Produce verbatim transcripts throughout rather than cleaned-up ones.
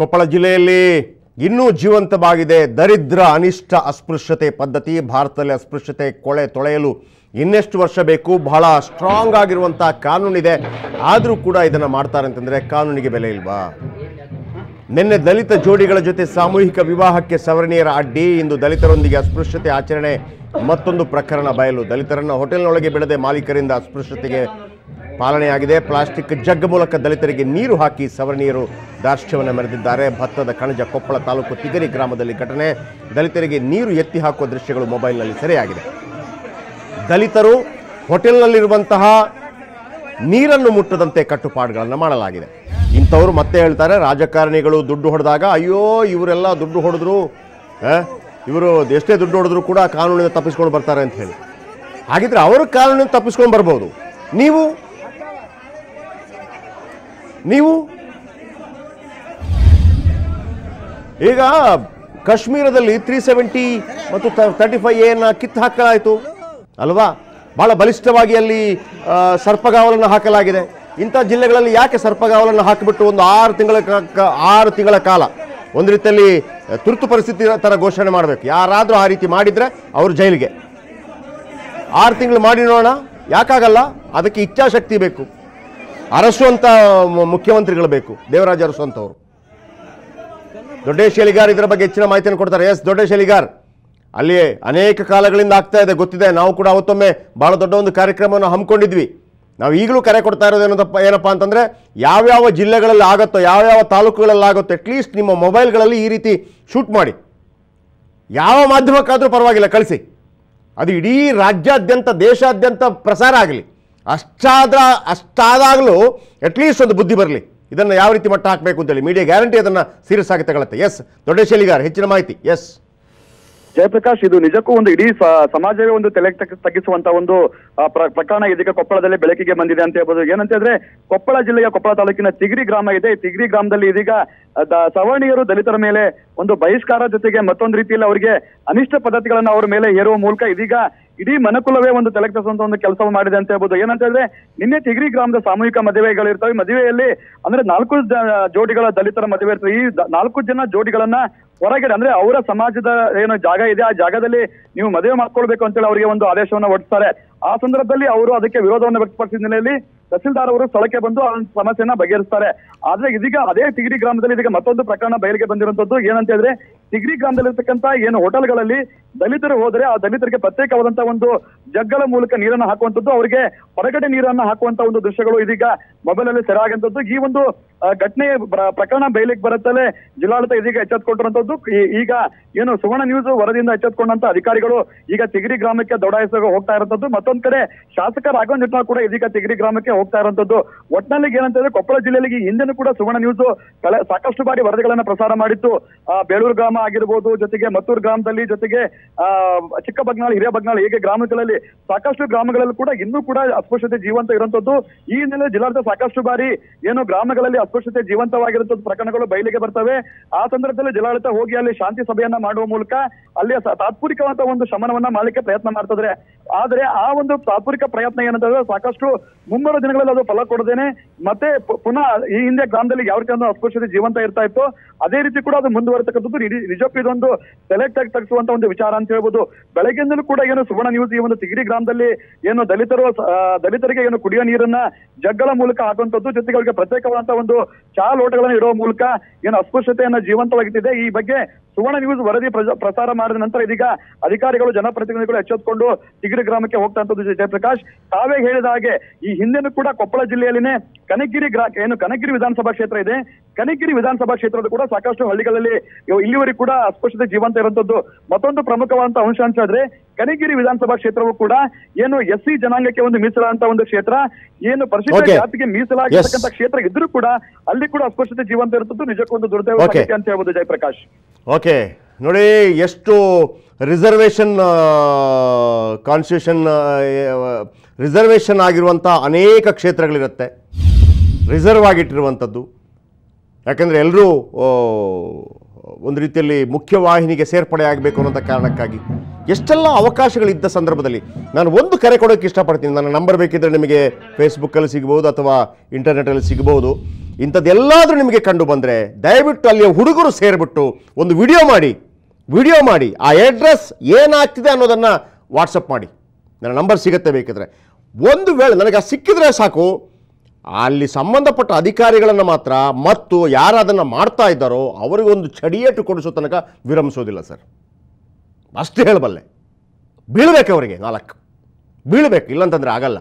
ಕೊಪ್ಪಳ ಜಿಲ್ಲೆಯಲ್ಲಿ ಇನ್ನೂ ಜೀವಂತವಾಗಿದೆ ದರಿದ್ರ ಅನಿಷ್ಟ ಅಸ್ಪೃಶ್ಯತೆ ಪದ್ಧತಿ. ಭಾರತದಲ್ಲಿ ಅಸ್ಪೃಶ್ಯತೆ ಕೊಳೆ ತೊಳೆಯಲು ಇನ್ನೆಷ್ಟು ವರ್ಷ ಬೇಕು? ಬಹಳ ಸ್ಟ್ರಾಂಗ್ ಆಗಿರುವಂಥ ಕಾನೂನಿದೆ, ಆದರೂ ಕೂಡ ಇದನ್ನು ಮಾಡ್ತಾರೆ ಅಂತಂದರೆ ಕಾನೂನಿಗೆ ಬೆಲೆ ಇಲ್ವಾ? ನಿನ್ನೆ ದಲಿತ ಜೋಡಿಗಳ ಜೊತೆ ಸಾಮೂಹಿಕ ವಿವಾಹಕ್ಕೆ ಸವರ್ಣೀಯರ ಅಡ್ಡಿ. ಇಂದು ದಲಿತರೊಂದಿಗೆ ಅಸ್ಪೃಶ್ಯತೆ ಆಚರಣೆ ಮತ್ತೊಂದು ಪ್ರಕರಣ ಬಯಲು. ದಲಿತರನ್ನು ಹೋಟೆಲ್ನೊಳಗೆ ಬಿಡದೆ ಮಾಲೀಕರಿಂದ ಅಸ್ಪೃಶ್ಯತೆಗೆ ಪಾಲನೆಯಾಗಿದೆ. ಪ್ಲಾಸ್ಟಿಕ್ ಜಗ್ ಮೂಲಕ ದಲಿತರಿಗೆ ನೀರು ಹಾಕಿ ಸವರ್ಣೀಯರು ದಾರ್ಷ್ಟ್ಯವನ್ನು ಮೆರೆದಿದ್ದಾರೆ. ಭತ್ತದ ಕಣಜ ಕೊಪ್ಪಳ ತಾಲೂಕು ತಿಗರಿ ಗ್ರಾಮದಲ್ಲಿ ಘಟನೆ. ದಲಿತರಿಗೆ ನೀರು ಎತ್ತಿ ಹಾಕುವ ದೃಶ್ಯಗಳು ಮೊಬೈಲ್ನಲ್ಲಿ ಸೆರೆಯಾಗಿದೆ. ದಲಿತರು ಹೋಟೆಲ್ನಲ್ಲಿರುವಂತಹ ನೀರನ್ನು ಮುಟ್ಟದಂತೆ ಕಟ್ಟುಪಾಡುಗಳನ್ನು ಮಾಡಲಾಗಿದೆ. ಇಂಥವರು ಮತ್ತೆ ಹೇಳ್ತಾರೆ, ರಾಜಕಾರಣಿಗಳು ದುಡ್ಡು ಹೊಡೆದಾಗ ಅಯ್ಯೋ ಇವರೆಲ್ಲ ದುಡ್ಡು ಹೊಡೆದ್ರು, ಇವರು ಎಷ್ಟೇ ದುಡ್ಡು ಹೊಡೆದ್ರು ಕೂಡ ಕಾನೂನಿಂದ ತಪ್ಪಿಸ್ಕೊಂಡು ಬರ್ತಾರೆ ಅಂತ ಹೇಳಿ. ಹಾಗಿದ್ರೆ ಅವರು ಕಾನೂನಿಂದ ತಪ್ಪಿಸ್ಕೊಂಡು ಬರ್ಬೋದು, ನೀವು ನೀವು ಈಗ ಕಾಶ್ಮೀರದಲ್ಲಿ ತ್ರೀ ಸೆವೆಂಟಿ ಮತ್ತು ತರ್ಟಿ ಫೈವ್ ಎನ್ನ ಕಿತ್ತು ಹಾಕಲಾಯಿತು ಅಲ್ವಾ? ಬಹಳ ಬಲಿಷ್ಠವಾಗಿ ಅಲ್ಲಿ ಸರ್ಪಗಾವಲನ್ನು ಹಾಕಲಾಗಿದೆ. ಇಂಥ ಜಿಲ್ಲೆಗಳಲ್ಲಿ ಯಾಕೆ ಸರ್ಪಗಾವಲನ್ನು ಹಾಕಿಬಿಟ್ಟು ಒಂದು ಆರು ತಿಂಗಳ ಆರು ತಿಂಗಳ ಕಾಲ ಒಂದು ರೀತಿಯಲ್ಲಿ ತುರ್ತು ಪರಿಸ್ಥಿತಿ ಥರ ಘೋಷಣೆ ಮಾಡಬೇಕು? ಯಾರಾದರೂ ಆ ರೀತಿ ಮಾಡಿದರೆ ಅವರು ಜೈಲಿಗೆ. ಆರು ತಿಂಗಳು ಮಾಡಿ ನೋಡೋಣ, ಯಾಕಾಗಲ್ಲ? ಅದಕ್ಕೆ ಇಚ್ಛಾಶಕ್ತಿ ಬೇಕು. ಅರಸು ಅಂತ ಮುಖ್ಯಮಂತ್ರಿಗಳು ಬೇಕು, ದೇವರಾಜ ಅರಸು ಅಂತವರು. ದೊಡ್ಡೇಶ್ ಎಲಿಗಾರ್ ಇದರ ಬಗ್ಗೆ ಹೆಚ್ಚಿನ ಮಾಹಿತಿಯನ್ನು ಕೊಡ್ತಾರೆ. ಎಸ್ ದೊಡ್ಡೇಶ್ ಎಲಿಗಾರ್, ಅಲ್ಲಿ ಅನೇಕ ಕಾಲಗಳಿಂದ ಆಗ್ತಾ ಇದೆ, ಗೊತ್ತಿದೆ. ನಾವು ಕೂಡ ಅವತ್ತೊಮ್ಮೆ ಭಾಳ ದೊಡ್ಡ ಒಂದು ಕಾರ್ಯಕ್ರಮವನ್ನು ಹಮ್ಮಿಕೊಂಡಿದ್ವಿ. ನಾವು ಈಗಲೂ ಕರೆ ಕೊಡ್ತಾ ಇರೋದು ಏನಪ್ಪ ಏನಪ್ಪ ಅಂತಂದರೆ, ಯಾವ್ಯಾವ ಜಿಲ್ಲೆಗಳಲ್ಲಿ ಆಗುತ್ತೋ, ಯಾವ್ಯಾವ ತಾಲೂಕುಗಳಲ್ಲಿ ಆಗುತ್ತೋ, ಅಟ್ಲೀಸ್ಟ್ ನಿಮ್ಮ ಮೊಬೈಲ್ಗಳಲ್ಲಿ ಈ ರೀತಿ ಶೂಟ್ ಮಾಡಿ, ಯಾವ ಮಾಧ್ಯಮಕ್ಕಾದರೂ ಪರವಾಗಿಲ್ಲ ಕಳಿಸಿ, ಅದು ಇಡೀ ರಾಜ್ಯಾದ್ಯಂತ ದೇಶಾದ್ಯಂತ ಪ್ರಸಾರ ಆಗಲಿ. ಅಷ್ಟಾದ ಅಷ್ಟಾದಾಗಲೂ ಅಟ್ಲೀಸ್ಟ್ ಒಂದು ಬುದ್ಧಿ ಬರಲಿ, ಇದನ್ನು ಯಾವ ರೀತಿ ಮಟ್ಟ ಹಾಕಬೇಕು ಅಂತೇಳಿ ಮೀಡಿಯಾ ಗ್ಯಾರಂಟಿ ಅದನ್ನು ಸೀರಿಯಸ್ ಆಗಿ ತಗೊಳುತ್ತೆ. ಎಸ್ ದೊಡ್ಡೇಶ್ ಎಲಿಗಾರ್, ಹೆಚ್ಚಿನ ಮಾಹಿತಿ. ಎಸ್ ಜಯಪ್ರಕಾಶ್, ಇದು ನಿಜಕ್ಕೂ ಒಂದು ಇಡೀ ಸಮಾಜವೇ ಒಂದು ತಲೆ ತಗ್ಗಿಸುವಂತ ಒಂದು ಪ್ರಕರಣ ಇದೀಗ ಕೊಪ್ಪಳದಲ್ಲಿ ಬೆಳಕಿಗೆ ಬಂದಿದೆ ಅಂತ ಹೇಳ್ಬೋದು. ಏನಂತ ಹೇಳಿದ್ರೆ, ಕೊಪ್ಪಳ ಜಿಲ್ಲೆಯ ಕೊಪ್ಪಳ ತಾಲೂಕಿನ ತಿಗರಿ ಗ್ರಾಮ ಇದೆ. ತಿಗರಿ ಗ್ರಾಮದಲ್ಲಿ ಇದೀಗ ಸವರ್ಣೀಯರು ದಲಿತರ ಮೇಲೆ ಒಂದು ಬಹಿಷ್ಕಾರ ಜೊತೆಗೆ ಮತ್ತೊಂದು ರೀತಿಯಲ್ಲಿ ಅವರಿಗೆ ಅನಿಷ್ಟ ಪದ್ಧತಿಗಳನ್ನ ಅವರ ಮೇಲೆ ಹೇರುವ ಮೂಲಕ ಇದೀಗ ಇಡೀ ಮನಕುಲವೇ ಒಂದು ತಲೆ ತಗ್ಗಿಸುವಂತ ಒಂದು ಕೆಲಸ ಮಾಡಿದೆ ಅಂತ ಹೇಳ್ಬೋದು. ಏನಂತ ಹೇಳಿದ್ರೆ, ನಿನ್ನೆ ತಿಗರಿ ಗ್ರಾಮದ ಸಾಮೂಹಿಕ ಮದುವೆಗಳಿರ್ತವೆ. ಮದುವೆಯಲ್ಲಿ ಅಂದ್ರೆ ನಾಲ್ಕು ಜೋಡಿಗಳ ದಲಿತರ ಮದುವೆ ಇರ್ತವೆ. ಈ ನಾಲ್ಕು ಜನ ಜೋಡಿಗಳನ್ನ ಹೊರಗಡೆ ಅಂದ್ರೆ ಅವರ ಸಮಾಜದ ಏನು ಜಾಗ ಇದೆ ಆ ಜಾಗದಲ್ಲಿ ನೀವು ಮದುವೆ ಮಾಡ್ಕೊಳ್ಬೇಕು ಅಂತೇಳಿ ಅವರಿಗೆ ಒಂದು ಆದೇಶವನ್ನ ಹೊರಡಿಸ್ತಾರೆ. ಆ ಸಂದರ್ಭದಲ್ಲಿ ಅವರು ಅದಕ್ಕೆ ವಿರೋಧವನ್ನು ವ್ಯಕ್ತಪಡಿಸಿದ ಹಿನ್ನೆಲೆಯಲ್ಲಿ ತಹಸೀಲ್ದಾರ್ ಅವರು ಸ್ಥಳಕ್ಕೆ ಬಂದು ಆ ಸಮಸ್ಯೆಯನ್ನ ಬಗೆಹರಿಸ್ತಾರೆ. ಆದ್ರೆ ಇದೀಗ ಅದೇ ತಿಗರಿ ಗ್ರಾಮದಲ್ಲಿ ಇದೀಗ ಮತ್ತೊಂದು ಪ್ರಕರಣ ಬಯಲಿಗೆ ಬಂದಿರುವಂತದ್ದು. ಏನಂತ ಹೇಳಿದ್ರೆ, ತಿಗರಿ ಗ್ರಾಮದಲ್ಲಿರ್ತಕ್ಕಂಥ ಏನು ಹೋಟೆಲ್ಗಳಲ್ಲಿ ದಲಿತರು ಹೋದ್ರೆ ಆ ದಲಿತರಿಗೆ ಪ್ರತ್ಯೇಕವಾದಂತಹ ಒಂದು ಜಗ್ಗಳ ಮೂಲಕ ನೀರನ್ನು ಹಾಕುವಂಥದ್ದು, ಅವರಿಗೆ ಹೊರಗಡೆ ನೀರನ್ನ ಹಾಕುವಂತ ಒಂದು ದೃಶ್ಯಗಳು ಇದೀಗ ಮೊಬೈಲ್ ಅಲ್ಲಿ ಸೆರೆ ಆಗಂತದ್ದು. ಈ ಒಂದು ಘಟನೆ ಪ್ರಕರಣ ಬಯಲಿಗೆ ಬರುತ್ತಲೇ ಜಿಲ್ಲಾಡಳಿತ ಇದೀಗ ಎಚ್ಚೆತ್ತುಕೊಂಡಿರುವಂತದ್ದು. ಈಗ ಏನು ಸುವರ್ಣ ನ್ಯೂಸ್ ವರದಿಯಿಂದ ಎಚ್ಚೆತ್ತುಕೊಂಡಂತ ಅಧಿಕಾರಿಗಳು ಈಗ ತಿಗರಿ ಗ್ರಾಮಕ್ಕೆ ದೌಡಾಯಿಸ ಹೋಗ್ತಾ ಇರುವಂತದ್ದು. ಮತ್ತೊಂದ್ ಕಡೆ ಶಾಸಕ ರಾಘವ ನಿಟ್ನಾಳ್ ಕೂಡ ಇದೀಗ ತಿಗರಿ ಗ್ರಾಮಕ್ಕೆ ಹೋಗ್ತಾ ಇರುವಂತದ್ದು. ಒಟ್ಟಿನಲ್ಲಿ ಏನಂತ ಹೇಳಿದ್ರೆ, ಕೊಪ್ಪಳ ಜಿಲ್ಲೆಯಲ್ಲಿ ಹಿಂದೆನೂ ಕೂಡ ಸುವರ್ಣ ನ್ಯೂಸ್ ಸಾಕಷ್ಟು ಬಾರಿ ವರದಿಗಳನ್ನ ಪ್ರಸಾರ ಮಾಡಿತ್ತು. ಆ ಬೇಳೂರು ಗ್ರಾಮ ಆಗಿರ್ಬೋದು, ಜೊತೆಗೆ ಮತ್ತೂರು ಗ್ರಾಮದಲ್ಲಿ, ಜೊತೆಗೆ ಆ ಚಿಕ್ಕಬಗ್ನಾಳ್, ಹಿರೇಬಗ್ನಾಳ್, ಹೀಗೆ ಗ್ರಾಮಗಳಲ್ಲಿ ಸಾಕಷ್ಟು ಗ್ರಾಮಗಳಲ್ಲಿ ಕೂಡ ಇನ್ನೂ ಕೂಡ ಅಸ್ಪೃಶ್ಯತೆ ಜೀವಂತ ಇರುವಂತದ್ದು. ಈ ಹಿನ್ನೆಲೆ ಜಿಲ್ಲಾಡಳಿತ ಸಾಕಷ್ಟು ಬಾರಿ ಏನು ಗ್ರಾಮಗಳಲ್ಲಿ ಅಸ್ಪೃಶ್ಯತೆ ಜೀವಂತವಾಗಿರುವಂತದ್ದು ಪ್ರಕರಣಗಳು ಬಯಲಿಗೆ ಬರ್ತವೆ. ಆ ಸಂದರ್ಭದಲ್ಲಿ ಜಿಲ್ಲಾಡಳಿತ ಹೋಗಿ ಅಲ್ಲಿ ಶಾಂತಿ ಸಭೆಯನ್ನ ಮಾಡುವ ಮೂಲಕ ಅಲ್ಲಿ ತಾತ್ಪೂರಿಕವಾದ ಒಂದು ಶಮನವನ್ನ ಮಾಡಲಿಕ್ಕೆ ಪ್ರಯತ್ನ ಮಾಡ್ತಿದ್ರೆ, ಆದ್ರೆ ಆ ಒಂದು ತಾತ್ಪೂರಿಕ ಪ್ರಯತ್ನ ಏನಂತಂದ್ರೆ ಸಾಕಷ್ಟು ಮುಂಬರುವ ದಿನಗಳಲ್ಲಿ ಅದು ಫಲ ಕೊಡದೇನೆ ಮತ್ತೆ ಪುನಃ ಈ ಹಿಂದೆ ಗ್ರಾಮದಲ್ಲಿ ಯಾವ ರೀತಿ ಒಂದು ಅಸ್ಪೃಶ್ಯತೆ ಜೀವಂತ ಇರ್ತಾ ಇತ್ತು ಅದೇ ರೀತಿ ಕೂಡ ಅದು ಮುಂದುವರೆತಕ್ಕಂಥದ್ದು. ನಿಜಕ್ಕೂ ಇದೊಂದು ಸೆಲೆಕ್ಟ್ ಆಗಿ ತಗ್ಗಿಸುವಂತ ಒಂದು ವಿಚಾರ ಅಂತ ಹೇಳ್ಬೋದು. ಬೆಳಗ್ಗೆಯಿಂದಲೂ ಕೂಡ ಏನು ಸುವರ್ಣ ನ್ಯೂಸ್ ಈ ಒಂದು ತಿಗರಿ ಗ್ರಾಮದಲ್ಲಿ ಏನು ದಲಿತರು ದಲಿತರಿಗೆ ಏನು ಕುಡಿಯೋ ನೀರನ್ನ ಜಗ್ಗಳ ಮೂಲಕ ಹಾಕುವಂಥದ್ದು, ಜೊತೆಗೆ ಅವರಿಗೆ ಪ್ರತ್ಯೇಕವಾದಂತಹ ಒಂದು ಚಾ ಲೋಟಗಳನ್ನು ಇಡುವ ಮೂಲಕ ಏನು ಅಸ್ಪೃಶ್ಯತೆಯನ್ನ ಜೀವಂತವಾಗಿಟ್ಟಿದೆ. ಈ ಬಗ್ಗೆ ಸುವರ್ಣ ನ್ಯೂಸ್ ವರದಿ ಪ್ರಸಾರ ಮಾಡಿದ ನಂತರ ಇದೀಗ ಅಧಿಕಾರಿಗಳು, ಜನಪ್ರತಿನಿಧಿಗಳು ಎಚ್ಚೆತ್ತುಕೊಂಡು ತಿಗರಿ ಗ್ರಾಮಕ್ಕೆ ಹೋಗ್ತಂಥದ್ದು. ಜಯಪ್ರಕಾಶ್, ತಾವೇ ಹೇಳಿದ ಹಾಗೆ ಈ ಹಿಂದೆನೂ ಕೂಡ ಕೊಪ್ಪಳ ಜಿಲ್ಲೆಯಲ್ಲಿನೇ ಕನಕಗಿರಿ ಗ್ರಾ ಏನು ಕನಕಗಿರಿ ವಿಧಾನಸಭಾ ಕ್ಷೇತ್ರ ಇದೆ. ಕನಕಗಿರಿ ವಿಧಾನಸಭಾ ಕ್ಷೇತ್ರದ ಕೂಡ ಸಾಕಷ್ಟು ಹಳ್ಳಿಗಳಲ್ಲಿ ಇಲ್ಲಿವರೆಗೂ ಕೂಡ ಅಸ್ಪೃಶ್ಯತೆ ಜೀವಂತ ಇರುವಂತದ್ದು. ಮತ್ತೊಂದು ಪ್ರಮುಖವಾದಂತ ಅಂಶ ಅಂತ ಹೇಳಿದ್ರೆ, ಕನಕಗಿರಿ ವಿಧಾನಸಭಾ ಕ್ಷೇತ್ರವು ಕೂಡ ಏನು ಎಸ್ ಸಿ ಜನಾಂಗಕ್ಕೆ ಒಂದು ಮೀಸಲಾದಂತ ಒಂದು ಕ್ಷೇತ್ರ, ಏನು ಪರಿಶಿಷ್ಟ ಜಾತಿಗೆ ಮೀಸಲಾಗಿರ್ತಕ್ಕಂಥ ಕ್ಷೇತ್ರ ಇದ್ರೂ ಕೂಡ ಅಲ್ಲಿ ಕೂಡ ಅಸ್ಪೃಶ್ಯತೆ ಜೀವಂತ ಇರುತ್ತದೆ. ನಿಜಕ್ಕೂ ಒಂದು ದುರ್ದೈವ ಅಂತ ಹೇಳ್ಬೋದು ಜಯಪ್ರಕಾಶ್. ಓಕೆ, ನೋಡಿ ಎಷ್ಟು ರಿಸರ್ವೇಷನ್ ಕಾನ್ಸ್ಟಿಟ್ಯೂಷನ್ ರಿಸರ್ವೇಷನ್ ಆಗಿರುವಂಥ ಅನೇಕ ಕ್ಷೇತ್ರಗಳಿರುತ್ತೆ, ರಿಸರ್ವ್ ಆಗಿಟ್ಟಿರುವಂಥದ್ದು. ಯಾಕಂದರೆ ಎಲ್ಲರೂ ಒಂದು ರೀತಿಯಲ್ಲಿ ಮುಖ್ಯವಾಹಿನಿಗೆ ಸೇರ್ಪಡೆ ಆಗಬೇಕು ಅನ್ನೋಂಥ ಕಾರಣಕ್ಕಾಗಿ ಎಷ್ಟೆಲ್ಲ ಅವಕಾಶಗಳಿದ್ದ ಸಂದರ್ಭದಲ್ಲಿ ನಾನು ಒಂದು ಕರೆ ಕೊಡೋಕ್ಕೆ ಇಷ್ಟಪಡ್ತೀನಿ. ನನ್ನ ನಂಬರ್ ಬೇಕಿದ್ದರೆ ನಿಮಗೆ ಫೇಸ್ಬುಕ್ಕಲ್ಲಿ ಸಿಗ್ಬೋದು ಅಥವಾ ಇಂಟರ್ನೆಟಲ್ಲಿ ಸಿಗ್ಬೋದು. ಇಂಥದ್ದೆಲ್ಲಾದರೂ ನಿಮಗೆ ಕಂಡು ಬಂದರೆ ದಯವಿಟ್ಟು ಅಲ್ಲಿಯ ಹುಡುಗರು ಸೇರಿಬಿಟ್ಟು ಒಂದು ವಿಡಿಯೋ ಮಾಡಿ ವಿಡಿಯೋ ಮಾಡಿ ಆ ಅಡ್ರೆಸ್ ಏನಾಗ್ತಿದೆ ಅನ್ನೋದನ್ನು ವಾಟ್ಸಪ್ ಮಾಡಿ. ನನ್ನ ನಂಬರ್ ಸಿಗುತ್ತೆ ಬೇಕಿದ್ರೆ. ಒಂದು ವೇಳೆ ನನಗೆ ಸಿಕ್ಕಿದ್ರೆ ಸಾಕು, ಅಲ್ಲಿ ಸಂಬಂಧಪಟ್ಟ ಅಧಿಕಾರಿಗಳನ್ನು ಮಾತ್ರ ಮತ್ತು ಯಾರು ಅದನ್ನು ಮಾಡ್ತಾ ಇದ್ದಾರೋ ಅವರಿಗೊಂದು ಚಡಿಯೇಟು ಕೊಡಿಸೋ ತನಕ ವಿರಮಿಸೋದಿಲ್ಲ ಸರ್. ಅಷ್ಟೇ ಹೇಳಬಲ್ಲೆ. ಬೀಳಬೇಕು ಅವರಿಗೆ, ನಾಲ್ಕು ಬೀಳಬೇಕು, ಇಲ್ಲಂತಂದರೆ ಆಗಲ್ಲ.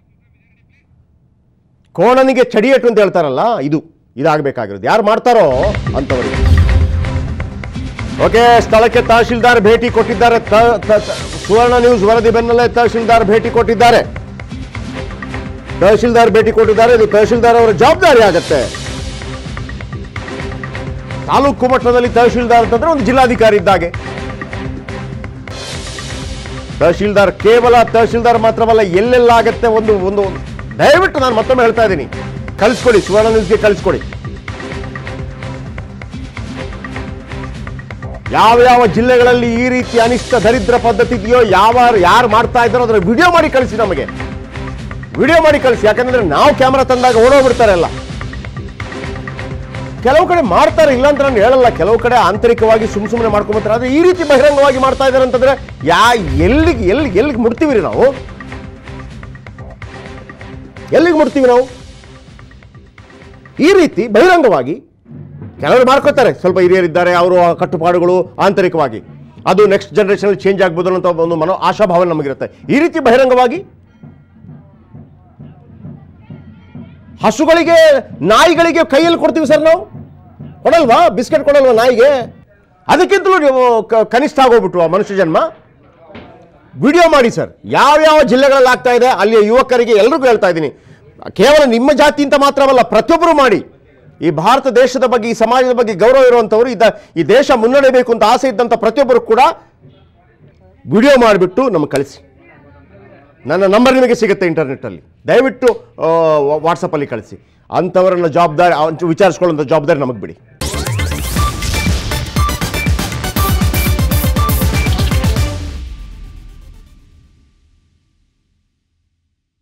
ಕೋಣನಿಗೆ ಚಡಿಯೇಟು ಅಂತ ಹೇಳ್ತಾರಲ್ಲ, ಇದು ಇದಾಗಬೇಕಾಗಿರೋದು ಯಾರು ಮಾಡ್ತಾರೋ ಅಂಥವರಿಗೆ. ಓಕೆ, ಸ್ಥಳಕ್ಕೆ ತಹಶೀಲ್ದಾರ್ ಭೇಟಿ ಕೊಟ್ಟಿದ್ದಾರೆ. ಸುವರ್ಣ ನ್ಯೂಸ್ ವರದಿ ಬೆನ್ನಲ್ಲೇ ತಹಶೀಲ್ದಾರ್ ಭೇಟಿ ಕೊಟ್ಟಿದ್ದಾರೆ. ತಹಶೀಲ್ದಾರ್ ಭೇಟಿ ಕೊಟ್ಟಿದ್ದಾರೆ. ಇದು ತಹಶೀಲ್ದಾರ್ ಅವರ ಜವಾಬ್ದಾರಿ ಆಗತ್ತೆ. ತಾಲೂಕು ಮಟ್ಟದಲ್ಲಿ ತಹಶೀಲ್ದಾರ್ ಅಂತಂದ್ರೆ ಒಂದು ಜಿಲ್ಲಾಧಿಕಾರಿ ಇದ್ದಾಗೆ. ತಹಶೀಲ್ದಾರ್ ಕೇವಲ ತಹಶೀಲ್ದಾರ್ ಮಾತ್ರವಲ್ಲ, ಎಲ್ಲೆಲ್ಲಾಗತ್ತೆ ಒಂದು ಒಂದು ದಯವಿಟ್ಟು ನಾನು ಮತ್ತೊಮ್ಮೆ ಹೇಳ್ತಾ ಇದ್ದೀನಿ, ಕಳಿಸ್ಕೊಡಿ, ಸುವರ್ಣ ನ್ಯೂಸ್ಗೆ ಕಳಿಸ್ಕೊಡಿ. ಯಾವ ಯಾವ ಜಿಲ್ಲೆಗಳಲ್ಲಿ ಈ ರೀತಿ ಅನಿಷ್ಟ ದರಿದ್ರ ಪದ್ಧತಿ ಇದೆಯೋ, ಯಾವ ಯಾರು ಮಾಡ್ತಾ ಇದ್ದಾರೋ ಅದರ ವಿಡಿಯೋ ಮಾಡಿ ಕಳಿಸಿ, ನಮಗೆ ವಿಡಿಯೋ ಮಾಡಿ ಕಳಿಸಿ. ಯಾಕಂದ್ರೆ ನಾವು ಕ್ಯಾಮ್ರಾ ತಂದಾಗ ಓಡೋಗ್ಬಿಡ್ತಾರೆ ಎಲ್ಲ. ಕೆಲವು ಕಡೆ ಮಾಡ್ತಾರೆ, ಇಲ್ಲ ಅಂತ ನಾನು ಹೇಳಲ್ಲ. ಕೆಲವು ಕಡೆ ಆಂತರಿಕವಾಗಿ ಸುಮ್ ಸುಮ್ಮನೆ ಮಾಡ್ಕೊಂಡ್ಬರ್ತಾರೆ. ಆದ್ರೆ ಈ ರೀತಿ ಬಹಿರಂಗವಾಗಿ ಮಾಡ್ತಾ ಇದ್ದಾರೆ ಅಂತಂದ್ರೆ ಯಾ ಎಲ್ಲಿಗೆ ಎಲ್ಲಿಗೆ ಎಲ್ಲಿಗೆ ಮುಡ್ತೀವಿ ರೀ ನಾವು? ಎಲ್ಲಿಗೆ ಮುಡ್ತೀವಿ ನಾವು? ಈ ರೀತಿ ಬಹಿರಂಗವಾಗಿ ಕೆಲವರು ಮಾಡ್ಕೋತಾರೆ. ಸ್ವಲ್ಪ ಹಿರಿಯರಿದ್ದಾರೆ, ಅವರು ಕಟ್ಟುಪಾಡುಗಳು ಆಂತರಿಕವಾಗಿ ಅದು ನೆಕ್ಸ್ಟ್ ಜನರೇಷನ್ ಚೇಂಜ್ ಆಗ್ಬೋದು ಅಂತ ಒಂದು ಮನೋ ಆಶಾಭಾವನೆ ನಮಗಿರುತ್ತೆ. ಈ ರೀತಿ ಬಹಿರಂಗವಾಗಿ ಹಸುಗಳಿಗೆ ನಾಯಿಗಳಿಗೆ ಕೈಯಲ್ಲಿ ಕೊಡ್ತೀವಿ ಸರ್, ನಾವು ಕೊಡಲ್ವಾ? ಬಿಸ್ಕೆಟ್ ಕೊಡಲ್ವಾ ನಾಯಿಗೆ? ಅದಕ್ಕಿಂತಲೂ ನೀವು ಕನಿಷ್ಠ ಆಗೋಗ್ಬಿಟ್ಟು ಆ ಮನುಷ್ಯ ಜನ್ಮ. ವಿಡಿಯೋ ಮಾಡಿ ಸರ್, ಯಾವ್ಯಾವ ಜಿಲ್ಲೆಗಳಲ್ಲಿ ಆಗ್ತಾ ಇದೆ ಅಲ್ಲಿಯ ಯುವಕರಿಗೆ ಎಲ್ರಿಗೂ ಹೇಳ್ತಾ ಇದ್ದೀನಿ, ಕೇವಲ ನಿಮ್ಮ ಜಾತಿ ಅಂತ ಮಾತ್ರವಲ್ಲ, ಪ್ರತಿಯೊಬ್ಬರು ಮಾಡಿ. ಈ ಭಾರತ ದೇಶದ ಬಗ್ಗೆ, ಈ ಸಮಾಜದ ಬಗ್ಗೆ ಗೌರವ ಇರುವಂಥವ್ರು, ಇದ್ದ ಈ ದೇಶ ಮುನ್ನಡೆಯಬೇಕು ಅಂತ ಆಸೆ ಇದ್ದಂಥ ಪ್ರತಿಯೊಬ್ಬರು ಕೂಡ ವಿಡಿಯೋ ಮಾಡಿಬಿಟ್ಟು ನಮಗೆ ಕಳಿಸಿ. ನನ್ನ ನಂಬರ್ ನಿಮಗೆ ಸಿಗುತ್ತೆ ಇಂಟರ್ನೆಟ್ಟಲ್ಲಿ, ದಯವಿಟ್ಟು ವಾಟ್ಸಪ್ಪಲ್ಲಿ ಕಳಿಸಿ. ಅಂಥವರನ್ನ ಜವಾಬ್ದಾರಿ ವಿಚಾರಿಸ್ಕೊಳ್ಳುವಂಥ ಜವಾಬ್ದಾರಿ ನಮಗೆ ಬಿಡಿ.